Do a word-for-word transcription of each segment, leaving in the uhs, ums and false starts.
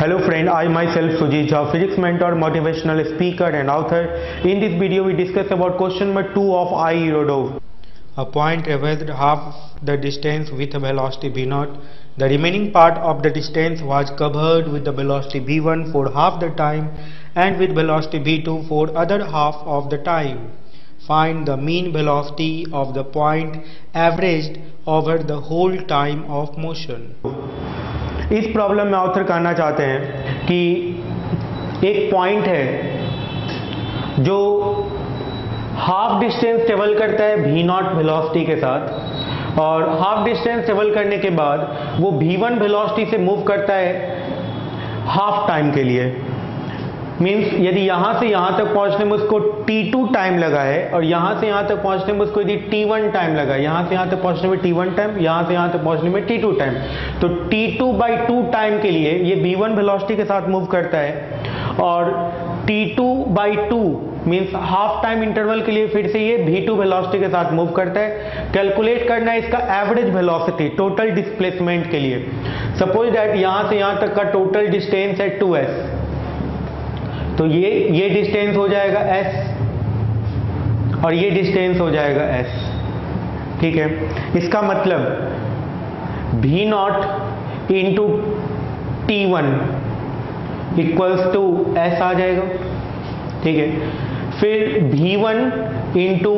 Hello friend, I myself Sujit Jha, physics mentor, motivational speaker and author. In this video we discuss about question number two of I. Irodov. A point travels half the distance with a velocity v naught. The remaining part of the distance was covered with the velocity v one for half the time and with velocity v two for other half of the time. Find the mean velocity of the point averaged over the whole time of motion. इस problem में author कहना चाहते हैं कि एक point है जो half distance travel करता है v नॉट वेलोसिटी के साथ और हाफ डिस्टेंस ट्रेवल करने के बाद वो v वन वेलोसिटी से मूव करता है हाफ टाइम के लिए। मीन्स यदि यहाँ से यहाँ तक पहुँचने में उसको टी टू टाइम लगा है और यहाँ से यहाँ तक पहुँचने में उसको यदि टी वन टाइम लगा है, यहाँ से यहाँ तक पहुँचने में टी वन टाइम, यहाँ से यहाँ तक पहुँचने में टी टू टाइम, तो T two by two time के लिए ये v वन वेलोसिटी के साथ मूव करता है और T two by two means half time interval के लिए फिर से ये v टू वेलोसिटी के साथ मूव करता है। कैलकुलेट करना है इसका एवरेज वेलोसिटी टोटल डिस्प्लेसमेंट के लिए। सपोज दैट यहाँ से यहाँ तक का टोटल डिस्टेंस है टू एस, तो ये ये डिस्टेंस हो जाएगा s और ये डिस्टेंस हो जाएगा s। ठीक है, इसका मतलब v not into T one equals two S आ जाएगा। ठीक है, फिर v one into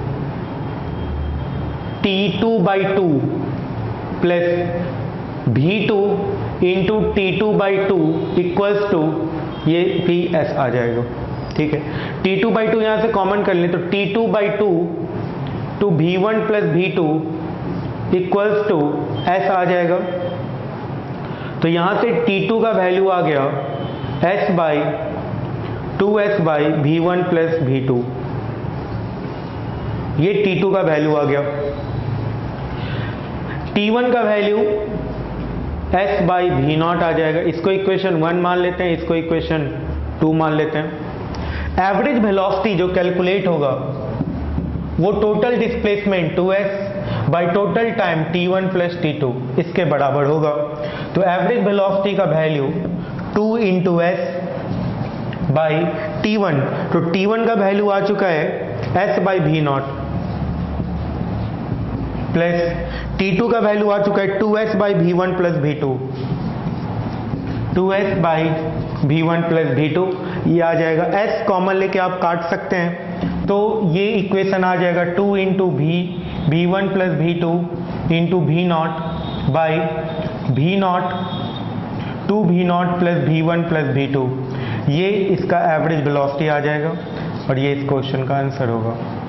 T two by two plus v two into T two by two equals two ये भी एस आ जाएगा। ठीक है, टी टू बाई टू यहाँ से कॉमन कर लें तो T two by two two V one plus V two equals two S आ जाएगा। तो यहाँ से टी टू का वैल्यू आ गया S by two S by V one plus V two, ये टी टू का वैल्यू आ गया। टी वन का value S by V not आ जाएगा। इसको इक्वेशन वन मान लेते हैं, इसको इक्वेशन टू मान लेते हैं। एवरेज वेलोसिटी जो कैलकुलेट होगा वो total displacement two S by total time T one plus T two इसके बराबर होगा। तो एवरेज वेलोसिटी का value two into S by T one, तो टी वन का वैल्यू आ चुका है S by V not plus T two का वैल्यू आ चुका है two S by V one plus V two, two S by V one plus V two ये आ जाएगा। s कॉमन लेके आप काट सकते हैं तो ये इक्वेशन आ जाएगा two into V V one plus V two into V not by V not two V not plus V one plus V two, ये इसका एवरेज वेलोसिटी आ जाएगा और ये इस क्वेश्चन का आंसर होगा।